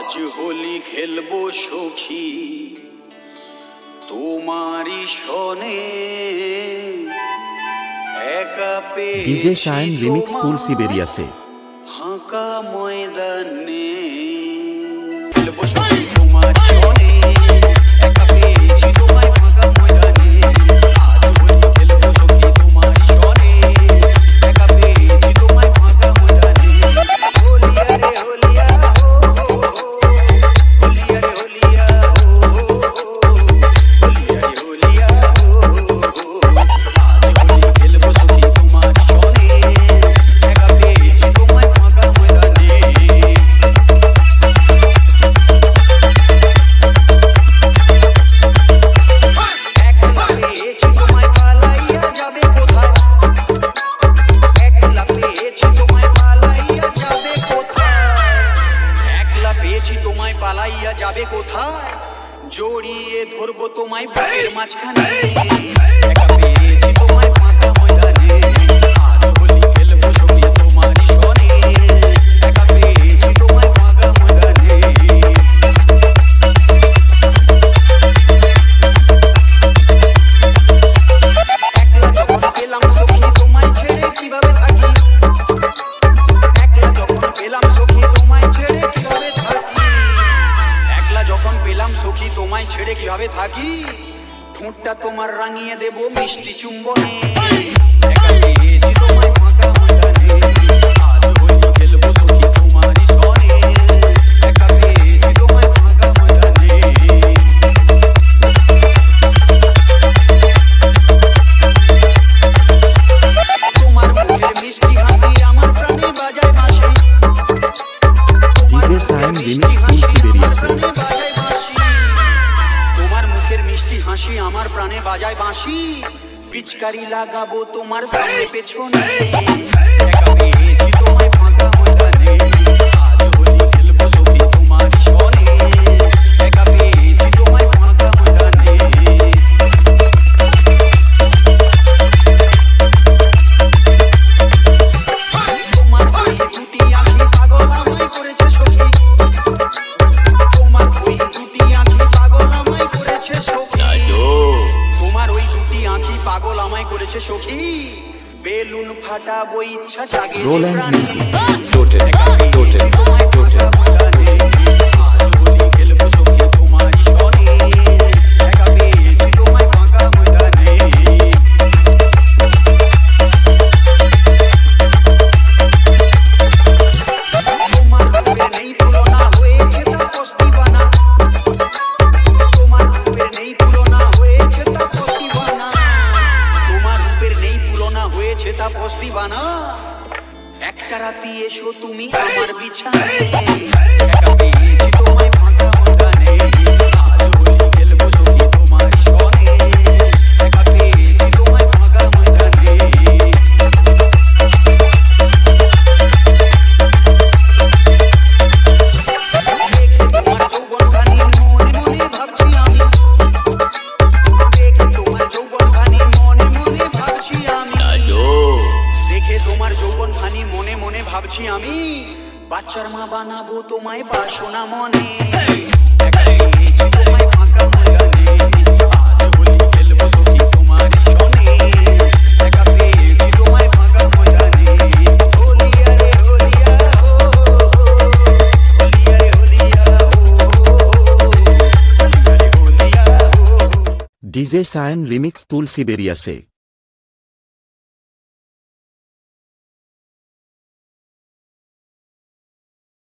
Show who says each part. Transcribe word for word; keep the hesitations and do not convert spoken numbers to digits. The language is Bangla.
Speaker 1: আজ হোলি খেলবো সখী তোমারি শনে একা পেয়ে
Speaker 2: ডিজে শাইন রিমিক্স তুলসী বেরিয়াছে
Speaker 1: ফাঁকা ময়দানে খেলবো সখী তোমার শনে একা পেয়েছি তোমায় ফাঁকা ময়দানে আজ হোলি খেলবো সখী তোমারি শনে একা পেয়েছি তোমায় ফাঁকা ময়দানে হোলিয়া রে হোলিয়া পালাইয়া যাবে কোথায় জড়িয়ে ধরবো তোমায় বুকের মাঝখানে একা পেয়েছি তোমায় ফাঁকা ময়দানে আজ হোলি খেলবো সখী তোমারি শনে একা পেয়েছি তোমায় ফাঁকা ময়দানে একলা যখন পেলাম সখী তোমায় ছেড়ে কিভাবে থাকি একলা যখন পেলাম সখী তোমায় ছেড়ে কিভাবে থাকি যখন পেলাম সখী তোমায় ছেড়ে কিভাবে থাকি ঠোঁটটা তোমার রাঙিয়ে দেব মিষ্টি চুম্বনে একা পেয়েছি তোমায় ফাঁকা ময়দানে আজ হোলি খেলবো সখী তোমারি শনে একা পেয়েছি তোমায় ফাঁকা ময়দানে তোমার মুখের মিষ্টি হাসি আমার প্রাণে বাজায় বাঁশি
Speaker 2: ডিজে শাইন রিমিক্স তুলসী বেরিয়াছে
Speaker 1: হাসি আমার প্রাণে বাজায় বাঁশি পিচকারি লাগাবো তোমার সামনে পেছনে একা পেয়েছি তোমায় ফাঁকা ময়দানে আজ হোলি খেলবো সখী তোমারি শনে একা পেয়েছি তোমায় ফাঁকা ময়দানে তোমার ওই দুটি আঁখি পাগল আমায় করেছে সখী তোমার ওই দুটি আঁখি পাগল আমায় করেছে সখী তোমার ওই দুটি আঁখি পাগল আমায় করেছে সখী বেলুন ফাটাবো ইচ্ছা জাগে
Speaker 2: roll and music total total total
Speaker 1: আজ হোলি খেলবো সখী তোমারি শনে একা পেয়েছি তোমায় ফাঁকা ময়দানে তোমার রূপের নেই তুলনা হয়েছে তা পস্তিবানা তোমার রূপের নেই তুলনা হয়েছে তা পস্তিবানা তোমার রূপের নেই তুলনা হয়েছে তা পস্তিবানা একটা রাতি এসো তুমি আমার বিছানায় একা পেয়েছি তোমায় ফাঁকা ময়দানে আজ হোলি খেলবো সখী তোমারি শনে একা পেয়েছি তোমায় ফাঁকা ময়দানে তোমার যৌবন খানি মনে মনে ভাবছি আমি দেখে তোমার যৌবন খানি মনে মনে ভাবছি আমি দেখে তোমার যৌবন খানি মনে মনে ভাবছি আমি বাচ্চার মা বানাবো তোমায় বাসনা মনে একা পেয়েছি তোমায় ফাঁকা ময়দানে আজ হোলি খেলবো সখী তোমারি শনে একা পেয়েছি তোমায় ফাঁকা ময়দানে হোলিয়া রে হোলিয়া হো হোলিয়া রে হোলিয়া হো হোলিয়া রে হোলিয়া হো
Speaker 2: ডিজে শাইন রিমিক্স তুলসী বেরিয়াছে।